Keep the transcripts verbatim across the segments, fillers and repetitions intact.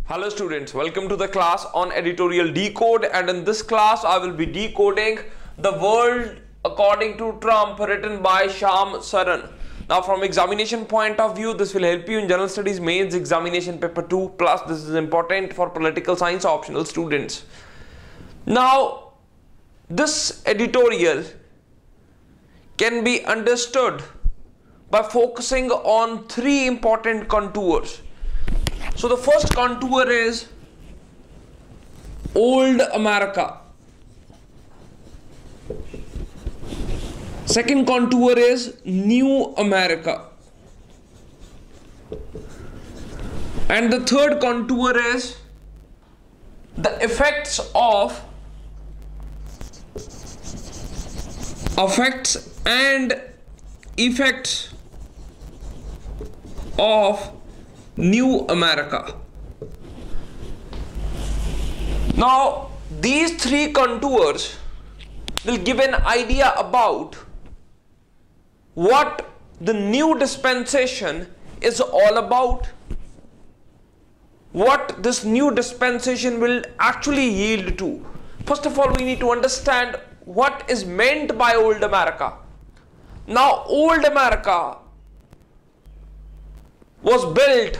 Hello students, welcome to the class on Editorial Decode, and in this class I will be decoding The World According to Trump written by Shyam Saran. Now from examination point of view, this will help you in General Studies Mains Examination Paper two, plus this is important for Political Science optional students. Now this editorial can be understood by focusing on three important contours. So the first contour is Old America. Second contour is New America. And the third contour is the effects of effects and effects of New America. Now these three contours will give an idea about what the new dispensation is all about, what this new dispensation will actually yield to. First of all, we need to understand what is meant by Old America. Now Old America was built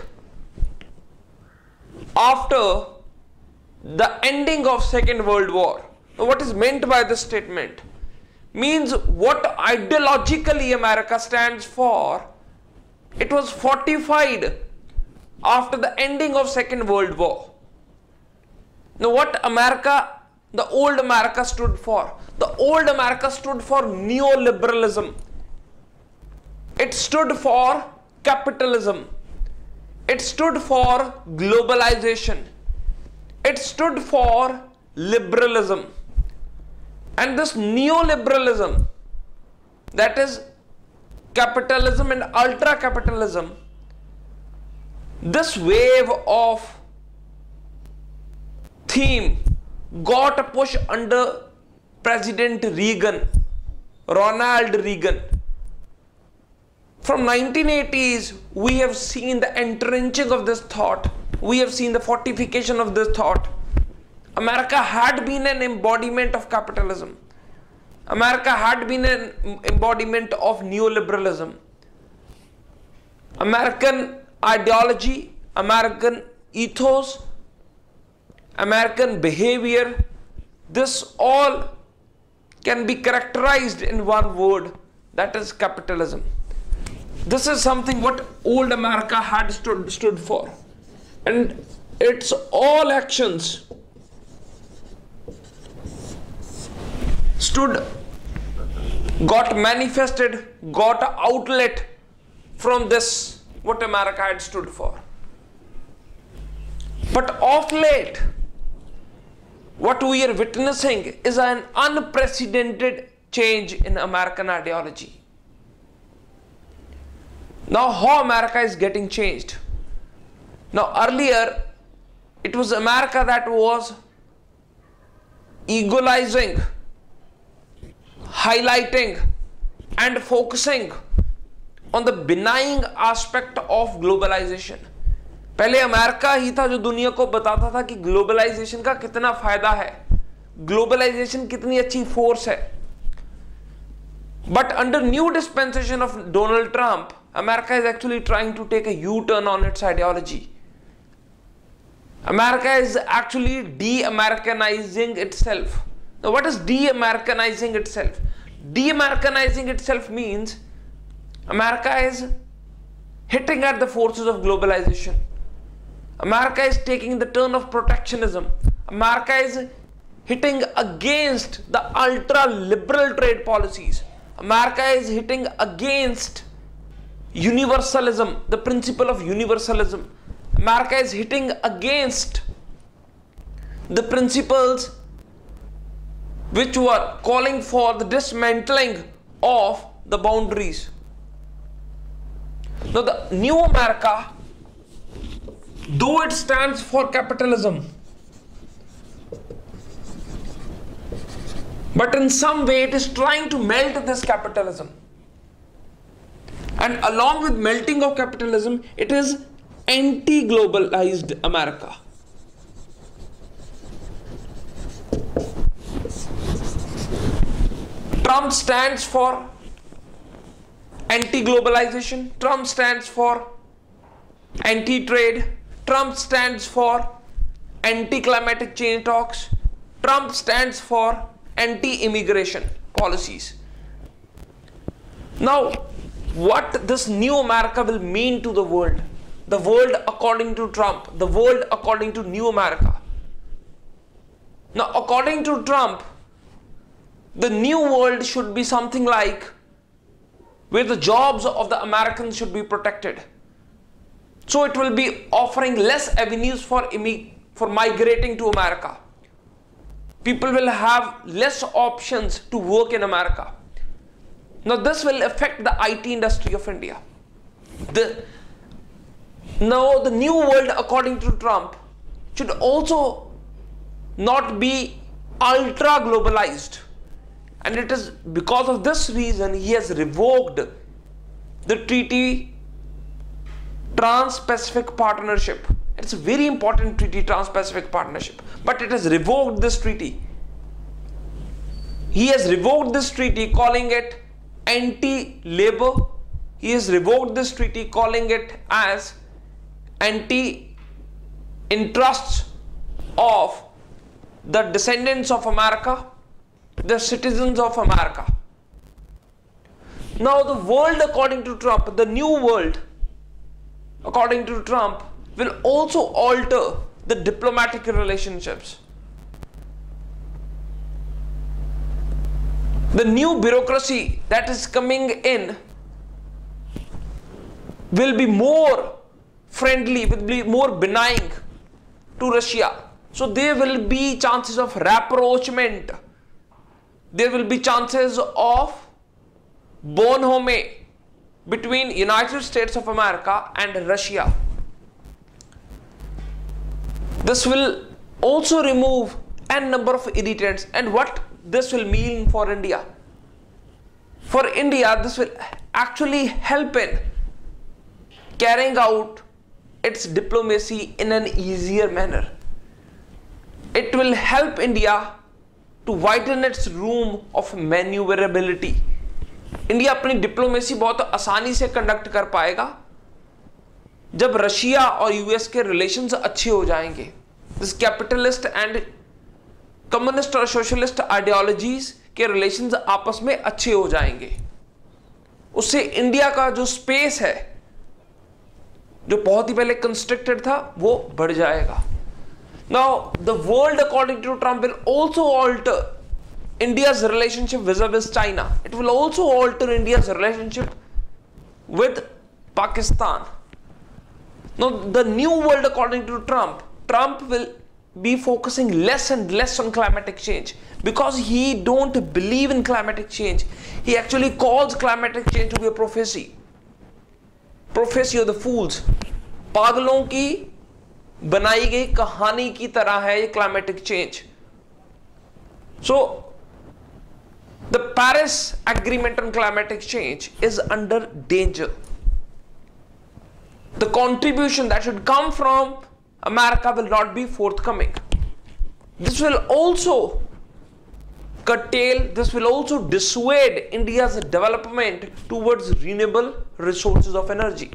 after the ending of Second World War. Now, what is meant by this statement? Means what ideologically America stands for, it was fortified after the ending of Second World War. Now what America, the Old America stood for? The Old America stood for neoliberalism. It stood for capitalism. It stood for globalization. It stood for liberalism. And this neoliberalism, that is capitalism and ultra capitalism, this wave of theme got a push under President Reagan, Ronald Reagan. From nineteen eighties, we have seen the entrenching of this thought. We have seen the fortification of this thought. America had been an embodiment of capitalism. America had been an embodiment of neoliberalism. American ideology, American ethos, American behavior, this all can be characterized in one word, that is capitalism. This is something what Old America had stood, stood for. And its all actions stood, got manifested, got an outlet from this, what America had stood for. But of late, what we are witnessing is an unprecedented change in American ideology. Now how America is getting changed? Now earlier it was America that was egoizing, highlighting and focusing on the benign aspect of globalization. पहले America ही था जो दुनिया को बताता था कि globalisation का कितना फायदा है, ग्लोबलाइजेशन कितनी अच्छी फोर्स है. But under new dispensation of Donald Trump, America is actually trying to take a U-turn on its ideology. America is actually de-Americanizing itself. Now what is de-Americanizing itself? De-Americanizing itself means America is hitting at the forces of globalization. America is taking the turn of protectionism. America is hitting against the ultra-liberal trade policies. America is hitting against universalism, the principle of universalism. America is hitting against the principles which were calling for the dismantling of the boundaries. Now the new America, though it stands for capitalism, but in some way it is trying to melt this capitalism. And along with melting of capitalism, it is anti-globalized America. Trump stands for anti-globalization. Trump stands for anti-trade. Trump stands for anti-climatic change talks. Trump stands for anti-immigration policies. Now, what this new America will mean to the world? The world according to Trump, the world according to new America. Now, according to Trump, the new world should be something like where the jobs of the Americans should be protected. So it will be offering less avenues for for migrating to America. People will have less options to work in America. Now this will affect the I T industry of India. The, now the new world according to Trump should also not be ultra globalized. And it is because of this reason he has revoked the treaty Trans-Pacific Partnership. It's a very important treaty, Trans-Pacific Partnership, but it has revoked this treaty. He has revoked this treaty calling it anti-labor. He has revoked this treaty calling it as anti-interests of the descendants of America, the citizens of America. Now the world according to Trump, the new world according to Trump, will also alter the diplomatic relationships. The new bureaucracy that is coming in will be more friendly, will be more benign to Russia. So there will be chances of rapprochement. There will be chances of bonhomie between United States of America and Russia. This will also remove a number of irritants. And what this will mean for India? For India, this will actually help in carrying out its diplomacy in an easier manner. It will help India to widen its room of maneuverability. India अपनी diplomacy बहुत आसानी से conduct कर पाएगा जब Russia और US के relations अच्छे हो जाएंगे. दिस कैपिटलिस्ट एंड कम्युनिस्ट और सोशलिस्ट आइडियोलॉजीज के रिलेशंस आपस में अच्छे हो जाएंगे. उससे इंडिया का जो स्पेस है जो बहुत ही पहले कंस्ट्रिक्टेड था वो बढ़ जाएगा. Now the world according to Trump will also alter India's relationship vis-a-vis China. It will also alter India's relationship with Pakistan. Now, the new world according to Trump, Trump will be focusing less and less on climatic change because he don't believe in climatic change. He actually calls climatic change to be a prophecy. Prophecy of the fools. पागलों की बनाई गई कहानी की तरह है ये climatic change. So, the Paris Agreement on climatic change is under danger. The contribution that should come from America will not be forthcoming. This will also curtail, this will also dissuade India's development towards renewable resources of energy.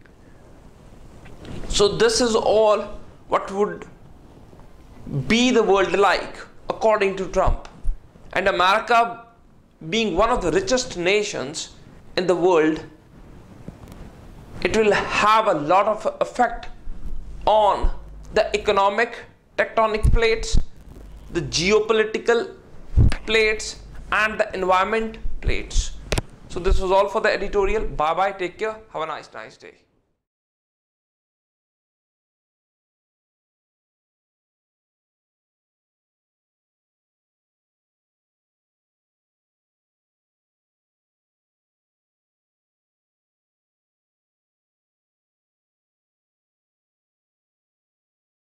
So this is all what would be the world like according to Trump. And America, being one of the richest nations in the world, it will have a lot of effect on the economic tectonic plates, the geopolitical plates, and the environment plates. So this was all for the editorial. Bye bye, take care, have a nice nice day.